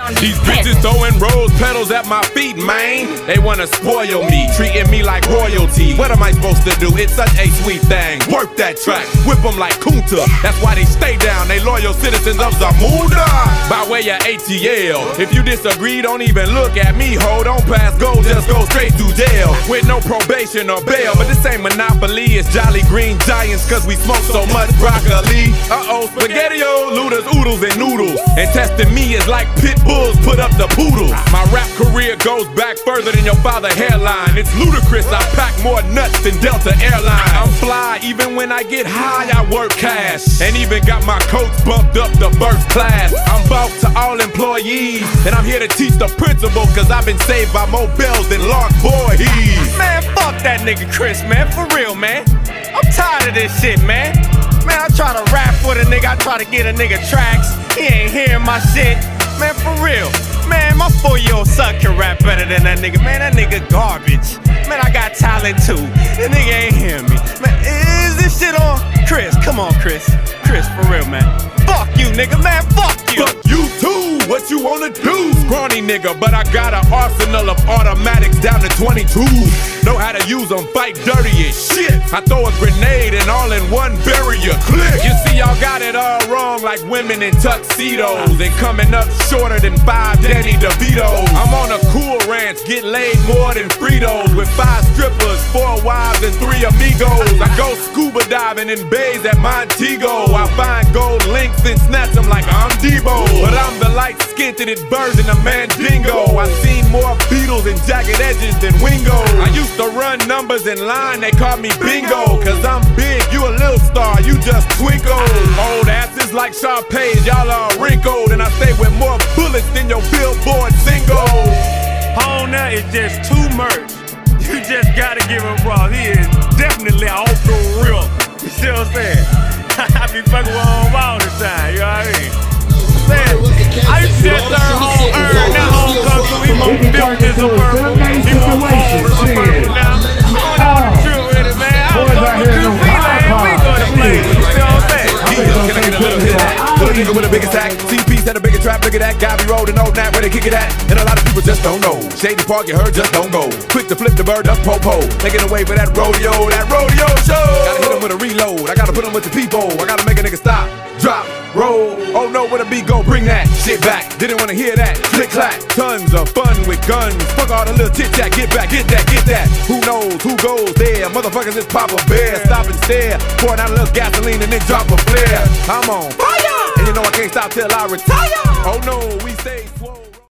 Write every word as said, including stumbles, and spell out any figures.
These bitches throwing rose petals at my feet, man. They wanna spoil me, treating me like royalty. What am I supposed to do? It's such a sweet thing. Work that track, whip them like Kunta. That's why they stay down, they loyal citizens of Zamunda. By way of A T L, if you disagree, don't even look at me, ho. Don't pass go, just go straight to jail. With no probation or bail, but this ain't Monopoly, it's Jolly Green Giants, cause we smoke so much broccoli. Uh-oh, spaghetti-o, looters, oodles, and noodles. And testing me is like pit bulls put up the poodles. My rap career goes back further than your father's hairline. It's ludicrous, I pack more nuts than Delta Airlines. I'm fly, even when I get high, I work cash. And even got my coats bumped up to first class. I'm boss to all employees, and I'm here to teach the principle, cause I've been saved by more bells than Lark Voorhees. Man, fuck that nigga Chris, man, for real, man. I'm tired of this shit, man. Man, I try to rap for the nigga, I try to get a nigga tracks. He ain't hearing my shit. Man, for real. Man, my four-year-old son can rap better than that nigga. Man, that nigga garbage. Man, I got talent too. That nigga ain't hearing me. Man, is this shit on? Chris, come on, Chris. Chris, for real, man. Fuck you, nigga, man, fuck you. Fuck you too, what you wanna do? Scrawny nigga, but I got an arsenal of automatics down to twenty-twos. Know how to use them, fight dirty as shit. I throw a grenade and all in one barrier click. You see, y'all got it all wrong, like women in tuxedos and coming up shorter than five Danny DeVitos. I'm on a cool ranch, get laid more than Fritos, with five strippers, four wives, and three amigos. I go scuba diving in bays at Montego. I find gold links and snatch them like I'm Debo. But I'm the light-skinned version of Mandingo. I've seen more Beatles and jagged edges than Wingo. I used to run numbers in line, they call me Bingo. Cause I'm big, you a little star, you just twinkle. Old asses like Sharpay, y'all are wrinkled. And I stay with more bullets than your Billboard single. Hona is just too much. You just gotta give him raw. He is definitely off the real. You see what I'm saying? I be fucking with him all the time, you know what I mean? Man, I used to just learn home earn, not home come so we won't build this a purple. He won't fall with the purple now. I'm on the trip with it, man. I was going to New Zealand, we go to play. You see what I'm saying? Can I get a little hit of that? Little nigga with a big attack. C P's had a bigger trap, look at that. Guy be rolling old nap where they kick it at. And a lot of people just don't know. Shady Park, you heard, just don't go. Quick to flip the bird up, po-po. Taking away for that rodeo, that rodeo show. Gotta hit him with a reload. I gotta put him with the people. I gotta make a nigga stop, drop, roll. Oh no, where the beat go? Bring that shit back. Didn't wanna hear that. Click clack. Tons of fun with guns. Fuck all the little tit tat. Get back, get that, get that. Who knows? Who goes there? Motherfuckers just pop a bear. Stop and stare. Pouring out a little gasoline and then drop a flare. I'm on fire, and you know I can't stop till I retire. Oh no, we stay.